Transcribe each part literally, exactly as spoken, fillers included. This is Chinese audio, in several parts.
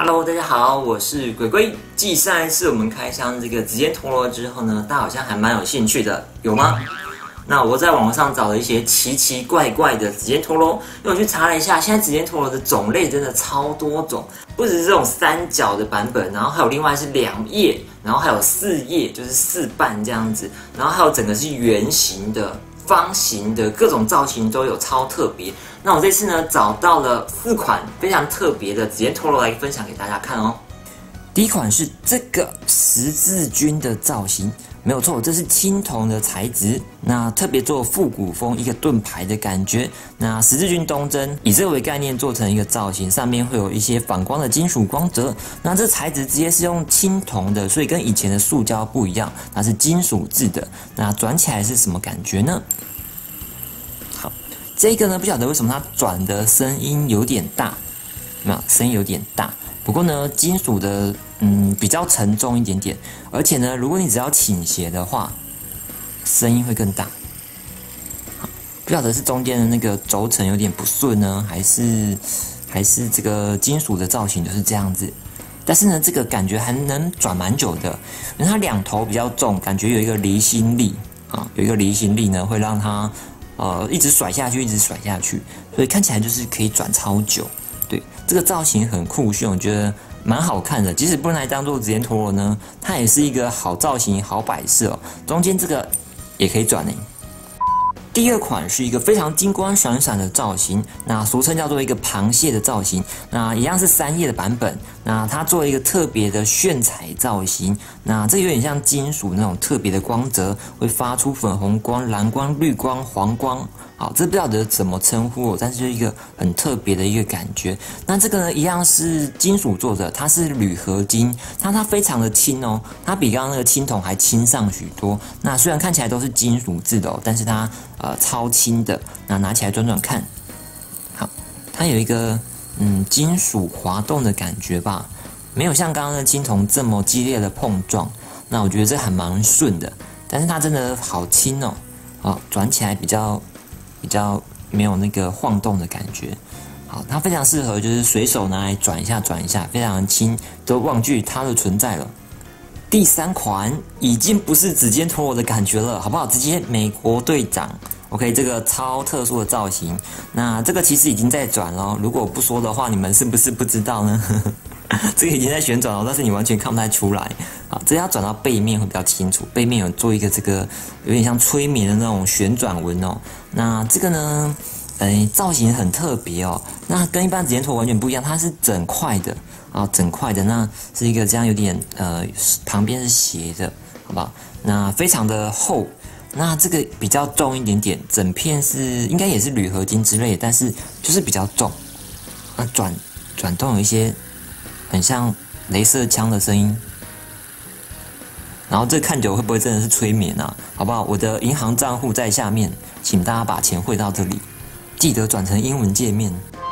Hello， 大家好，我是鬼鬼。继上一次我们开箱这个紫间陀螺之后呢，大家好像还蛮有兴趣的，有吗？那我在网上找了一些奇奇怪怪的紫间陀螺，因为我去查了一下，现在紫间陀螺的种类真的超多种，不只是这种三角的版本，然后还有另外是两叶，然后还有四叶，就是四瓣这样子，然后还有整个是圆形的。方形的各种造型都有，超特别。那我这次呢找到了四款非常特别的紫间陀螺来分享给大家看哦。第一款是这个十字军的造型，没有错，这是青铜的材质，那特别做复古风一个盾牌的感觉。那十字军东征以这个为概念做成一个造型，上面会有一些反光的金属光泽。那这材质直接是用青铜的，所以跟以前的塑胶不一样，它是金属制的。那转起来是什么感觉呢？好，这个呢不晓得为什么它转的声音有点大，没有，声音有点大。不过呢，金属的嗯比较沉重一点点，而且呢，如果你只要倾斜的话，声音会更大。好，不晓得是中间的那个轴承有点不顺呢，还是还是这个金属的造型就是这样子。但是呢，这个感觉还能转蛮久的，因为它两头比较重，感觉有一个离心力啊，有一个离心力呢，会让它呃一直甩下去，一直甩下去，所以看起来就是可以转超久。对，这个造型很酷炫，我觉得蛮好看的。即使不能来当做紫间陀螺呢，它也是一个好造型、好摆设哦。中间这个也可以转呢。第二款是一个非常金光闪闪的造型，那俗称叫做一个螃蟹的造型。那一样是三叶的版本，那它做了一个特别的炫彩造型。那这有点像金属那种特别的光泽，会发出粉红光、蓝光、绿光、黄光。好，这不晓得怎么称呼哦，但是就是一个很特别的一个感觉。那这个呢，一样是金属做的，它是铝合金，它它非常的轻哦，它比刚刚那个青铜还轻上许多。那虽然看起来都是金属制的哦，但是它呃超轻的。那拿起来转转看，好，它有一个嗯金属滑动的感觉吧，没有像刚刚的青铜这么激烈的碰撞。那我觉得这还蛮顺的，但是它真的好轻哦，哦，转起来比较。比较没有那个晃动的感觉，好，它非常适合就是随手拿来转一下转一下，非常轻，都忘记它的存在了。第三款已经不是紫间陀螺的感觉了，好不好？直接美国队长 ，OK， 这个超特殊的造型，那这个其实已经在转了，如果我不说的话，你们是不是不知道呢？这个已经在旋转了，但是你完全看不太出来。好，这要转到背面会比较清楚，背面有做一个这个有点像催眠的那种旋转纹哦。那这个呢，呃，造型很特别哦。那跟一般紫间陀完全不一样，它是整块的啊，整块的。那是一个这样有点呃，旁边是斜的，好不好？那非常的厚。那这个比较重一点点，整片是应该也是铝合金之类的，但是就是比较重。那转转动有一些很像雷射枪的声音。然后这看久会不会真的是催眠啊？好不好？我的银行账户在下面，请大家把钱汇到这里，记得转成英文界面。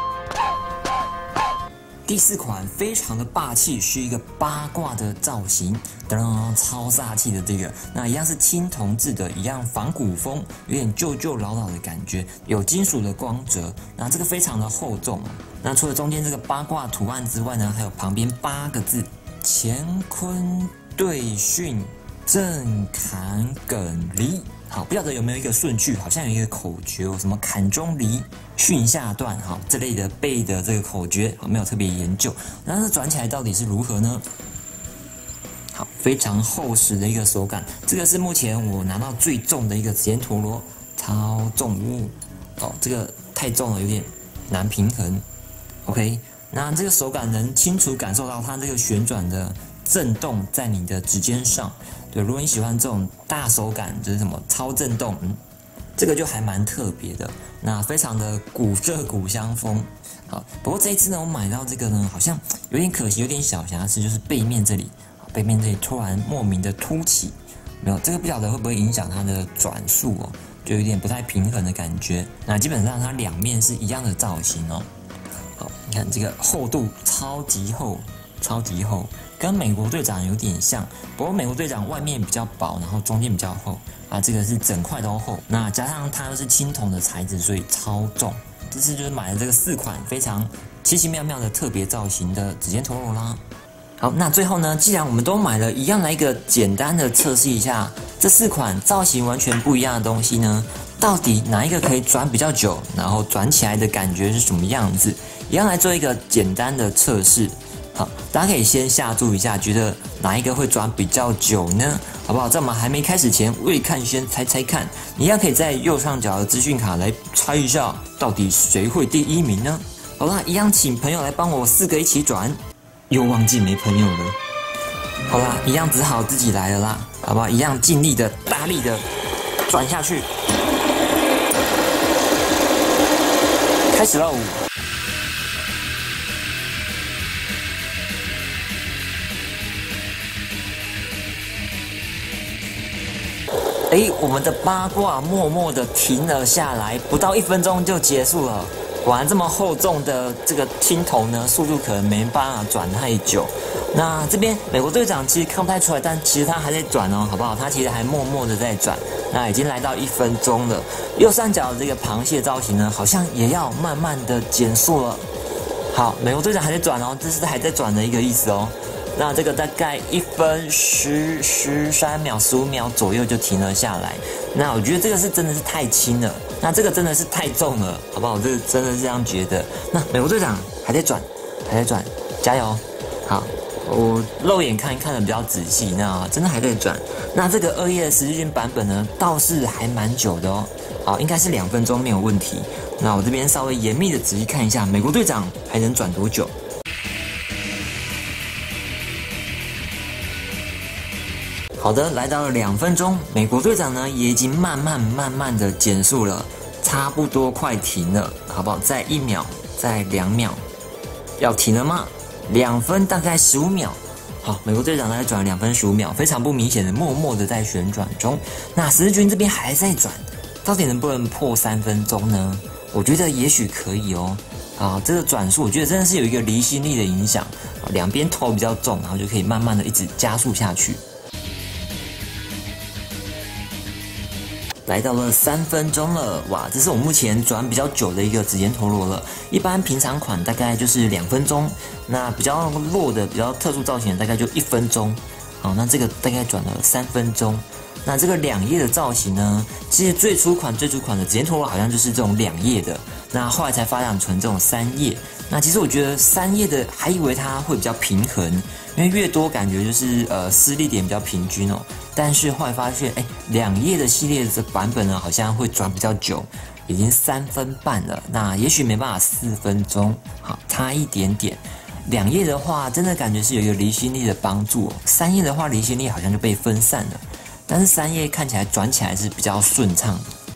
第四款非常的霸气，是一个八卦的造型，噔，超煞气的这个，那一样是青铜制的，一样仿古风，有点旧旧老老的感觉，有金属的光泽，那这个非常的厚重啊。那除了中间这个八卦图案之外呢，还有旁边八个字：乾坤对巽震坎艮离。好，不晓得有没有一个顺序，好像有一个口诀，有什么坎中离、巽下断，好这类的背的这个口诀，没有特别研究。那这转起来到底是如何呢？好，非常厚实的一个手感，这个是目前我拿到最重的一个紫间陀螺，超重物。哦，这个太重了，有点难平衡。OK， 那这个手感能清楚感受到它这个旋转的震动在你的指尖上。对，如果你喜欢这种大手感，就是什么超震动，嗯，这个就还蛮特别的。那非常的古色古香风。好，不过这一次呢，我买到这个呢，好像有点可惜，有点小瑕疵，就是背面这里，背面这里突然莫名的凸起，没有这个不晓得会不会影响它的转速哦，就有点不太平衡的感觉。那基本上它两面是一样的造型哦。好，你看这个厚度超级厚，超级厚。跟美国队长有点像，不过美国队长外面比较薄，然后中间比较厚啊，这个是整块都厚。那加上它又是青铜的材质，所以超重。 这次就是买了这个四款非常奇奇妙妙的特别造型的指尖陀螺啦。好，那最后呢，既然我们都买了，一样来一个简单的测试一下，这四款造型完全不一样的东西呢，到底哪一个可以转比较久，然后转起来的感觉是什么样子？一样来做一个简单的测试。好，大家可以先下注一下，觉得哪一个会转比较久呢？好不好？在我们还没开始前，未看先猜猜看，你一样可以在右上角的资讯卡来猜一下，到底谁会第一名呢？好啦，一样请朋友来帮我四个一起转。又忘记没朋友了，好啦，一样只好自己来了啦，好不好？一样尽力的、大力的转下去，开始喽！哎，我们的八卦默默的停了下来，不到一分钟就结束了。果然这么厚重的这个青铜呢，速度可能没办法转太久。那这边美国队长其实看不太出来，但其实他还在转哦，好不好？他其实还默默的在转。那已经来到一分钟了。右上角的这个螃蟹造型呢，好像也要慢慢的减速了。好，美国队长还在转哦，这是还在转的一个意思哦。那这个大概一分十十三秒、十五秒左右就停了下来。那我觉得这个是真的是太轻了，那这个真的是太重了，好不好？我这个真的是这样觉得。那美国队长还在转，还在转，加油！好，我肉眼看看的比较仔细，那真的还在转。那这个二页的十字军版本呢，倒是还蛮久的哦。好，应该是两分钟没有问题。那我这边稍微严密的仔细看一下，美国队长还能转多久？好的，来到了两分钟，美国队长呢也已经慢慢慢慢的减速了，差不多快停了，好不好？再一秒，再两秒，要停了吗？两分大概十五秒。好，美国队长大概转了两分十五秒，非常不明显的，默默的在旋转中。那十字军这边还在转，到底能不能破三分钟呢？我觉得也许可以哦。啊，这个转速我觉得真的是有一个离心力的影响，两边头比较重，然后就可以慢慢的一直加速下去。来到了三分钟了，哇，这是我目前转比较久的一个指尖陀螺了。一般平常款大概就是两分钟，那比较弱的、比较特殊造型的大概就一分钟。好，那这个大概转了三分钟。那这个两页的造型呢，其实最初款、最初款的指尖陀螺好像就是这种两页的，那后来才发展成这种三页。那其实我觉得三页的还以为它会比较平衡，因为越多感觉就是呃施力点比较平均哦。但是后来发现，哎，两页的系列的版本呢，好像会转比较久，已经三分半了。那也许没办法四分钟，好，差一点点。两页的话，真的感觉是有一个离心力的帮助哦。三页的话，离心力好像就被分散了。但是三页看起来转起来是比较顺畅的。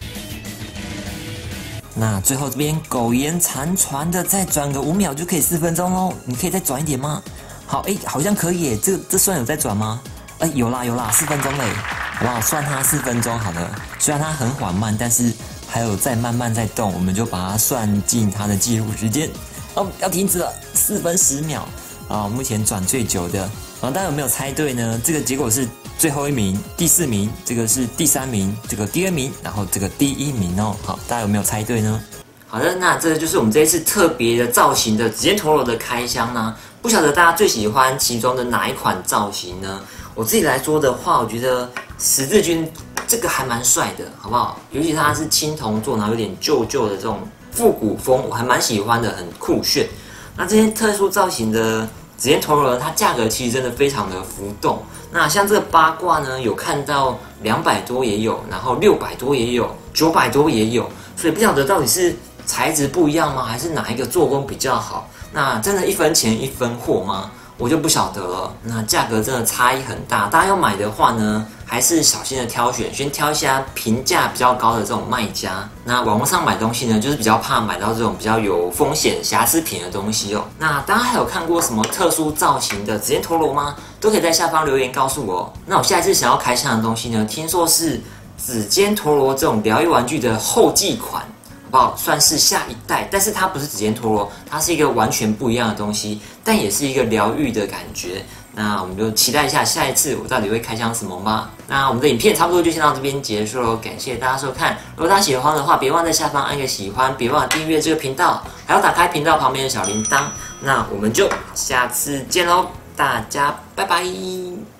那最后这边苟延残喘的再转个五秒就可以四分钟喽，你可以再转一点吗？好，哎，好像可以耶，这这算有在转吗？哎，有啦有啦，四分钟嘞，好不好？算它四分钟好了。虽然它很缓慢，但是还有在慢慢在动，我们就把它算进它的记录时间。哦，要停止了，四分十秒啊！目前转最久的，啊，大家有没有猜对呢？这个结果是最后一名，第四名，这个是第三名，这个第二名，然后这个第一名哦。好，大家有没有猜对呢？好的，那这就是我们这一次特别的造型的指尖陀螺的开箱呢。不晓得大家最喜欢其中的哪一款造型呢？我自己来说的话，我觉得十字军这个还蛮帅的，好不好？尤其它是青铜做，然后有点旧旧的这种复古风，我还蛮喜欢的，很酷炫。那这些特殊造型的指尖陀螺呢，它价格其实真的非常的浮动。那像这个八卦呢，有看到两百多也有，然后六百多也有，九百多也有，所以不晓得到底是材质不一样吗，还是哪一个做工比较好？那真的一分钱一分货吗？我就不晓得了。那价格真的差异很大，大家要买的话呢，还是小心的挑选，先挑一下评价比较高的这种卖家。那网络上买东西呢，就是比较怕买到这种比较有风险、瑕疵品的东西哦。那大家还有看过什么特殊造型的指尖陀螺吗？都可以在下方留言告诉我。那我下一次想要开箱的东西呢，听说是指尖陀螺这种疗愈玩具的后继款。好不好？算是下一代，但是它不是指尖陀螺，它是一个完全不一样的东西，但也是一个疗愈的感觉。 那我们就期待一下下一次我到底会开箱什么吧。那我们的影片差不多就先到这边结束了，感谢大家收看。如果大家喜欢的话，别忘在下方按个喜欢，别忘了订阅这个频道，还要打开频道旁边的小铃铛。那我们就下次见喽，大家拜拜。